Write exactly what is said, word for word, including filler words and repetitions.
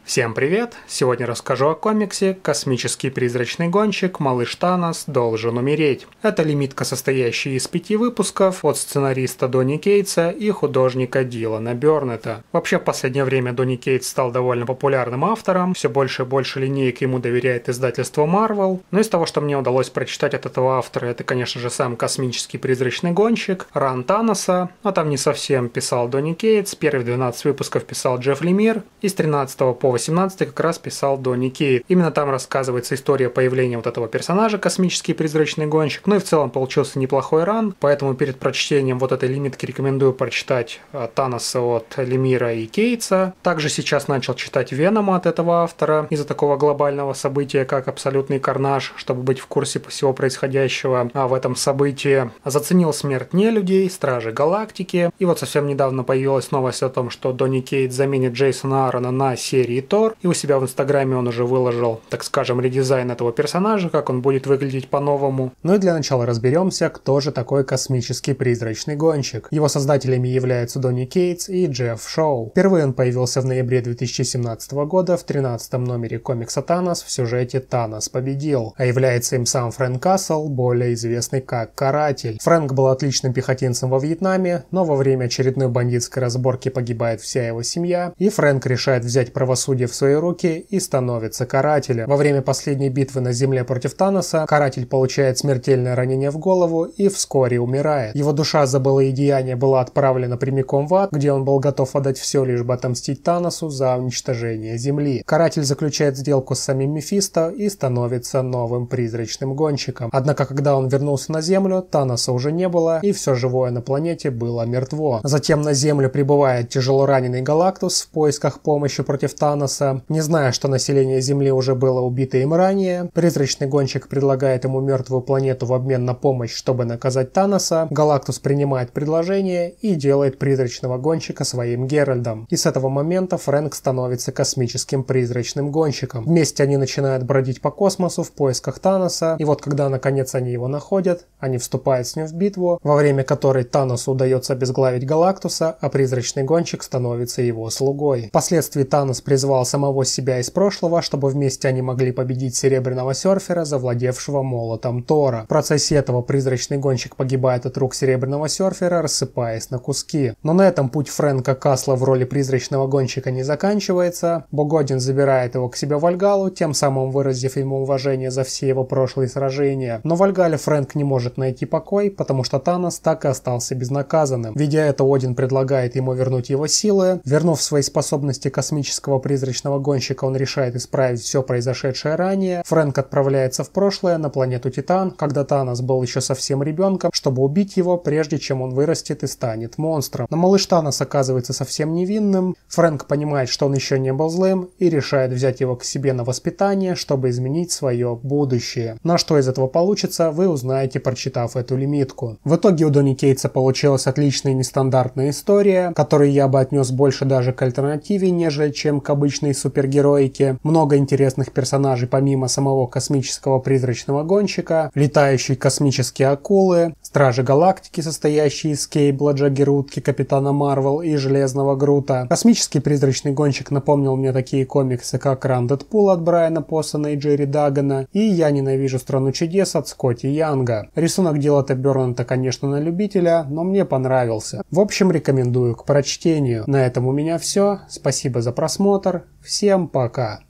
Всем привет! Сегодня расскажу о комиксе «Космический призрачный гонщик. Малыш Танос должен умереть». Это лимитка, состоящая из пяти выпусков от сценариста Донни Кейтса и художника Дилана Бернетта. Вообще, в последнее время Донни Кейтс стал довольно популярным автором, все больше и больше линеек ему доверяет издательство Marvel. Но из того, что мне удалось прочитать от этого автора, это, конечно же, сам «Космический призрачный гонщик», ран Таноса, а там не совсем писал Донни Кейтс, первые двенадцать выпусков писал Джефф Лемир, и с тринадцатого по восемнадцатый как раз писал Донни Кейтс. Именно там рассказывается история появления вот этого персонажа, космический призрачный гонщик. Ну и в целом получился неплохой ран, поэтому перед прочтением вот этой лимитки рекомендую прочитать Таноса от Лемира и Кейтса. Также сейчас начал читать Венома от этого автора из-за такого глобального события, как Абсолютный Карнаж, чтобы быть в курсе всего происходящего в этом событии. Заценил Смерть нелюдей, Стражи Галактики. И вот совсем недавно появилась новость о том, что Донни Кейтс заменит Джейсона Аарона на серии Тор, и у себя в инстаграме он уже выложил, так скажем, редизайн этого персонажа, как он будет выглядеть по-новому. Ну и для начала разберемся, кто же такой космический призрачный гонщик. Его создателями являются Донни Кейтс и Джефф Шоу. Впервые он появился в ноябре две тысячи семнадцатого года в тринадцатом номере комикса «Танос» в сюжете «Танос победил», а является им сам Фрэнк Касл, более известный как Каратель. Фрэнк был отличным пехотинцем во Вьетнаме, но во время очередной бандитской разборки погибает вся его семья, и Фрэнк решает взять правосудие в свои руки и становится Карателем. Во время последней битвы на Земле против Таноса Каратель получает смертельное ранение в голову и вскоре умирает. Его душа за былые деяния была отправлена прямиком в ад, где он был готов отдать все, лишь бы отомстить Таносу за уничтожение Земли. Каратель заключает сделку с самим Мефисто и становится новым призрачным гонщиком. Однако, когда он вернулся на Землю, Таноса уже не было, и все живое на планете было мертво. Затем на Землю прибывает тяжело раненый Галактус в поисках помощи против Таноса. Не зная, что население Земли уже было убито им ранее, призрачный гонщик предлагает ему мертвую планету в обмен на помощь, чтобы наказать Таноса. Галактус принимает предложение и делает призрачного гонщика своим Геральдом. И с этого момента Фрэнк становится космическим призрачным гонщиком. Вместе они начинают бродить по космосу в поисках Таноса, и вот когда наконец они его находят, они вступают с ним в битву, во время которой Таносу удается обезглавить Галактуса, а призрачный гонщик становится его слугой. Впоследствии Танос призвал самого себя из прошлого, чтобы вместе они могли победить Серебряного Серфера, завладевшего молотом Тора. В процессе этого призрачный гонщик погибает от рук Серебряного Серфера, рассыпаясь на куски. Но на этом путь Фрэнка Касла в роли призрачного гонщика не заканчивается. Бог Один забирает его к себе в Вальгаллу, тем самым выразив ему уважение за все его прошлые сражения. Но в Вальгалле Фрэнк не может найти покой, потому что Танос так и остался безнаказанным. Видя это, Один предлагает ему вернуть его силы. Вернув свои способности космического призрачного гонщика, он решает исправить все произошедшее ранее. Фрэнк отправляется в прошлое, на планету Титан, когда Танос был еще совсем ребенком, чтобы убить его, прежде чем он вырастет и станет монстром. Но малыш Танос оказывается совсем невинным. Фрэнк понимает, что он еще не был злым, и решает взять его к себе на воспитание, чтобы изменить свое будущее. На что из этого получится, вы узнаете, прочитав эту лимитку. В итоге у Донни Кейтса получилась отличная нестандартная история, которую я бы отнес больше даже к альтернативе, нежели чем к обычной супергероике. Много интересных персонажей помимо самого космического призрачного гонщика, летающие космические акулы, Стражи Галактики, состоящие из Кейбла, Джаггерутки, Капитана Марвел и Железного Грута. Космический призрачный гонщик напомнил мне такие комиксы, как Ран Дэдпул от Брайана Поссона и Джерри Дагана, и Я ненавижу Страну чудес от Скотти Янга. Рисунок Дилана Бернетта, конечно, на любителя, но мне понравился. В общем, рекомендую к прочтению. На этом у меня все. Спасибо за просмотр. Всем пока!